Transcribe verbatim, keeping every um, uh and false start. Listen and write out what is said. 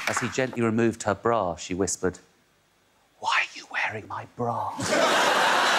As he gently removed her bra, she whispered, "Why are you wearing my bra?"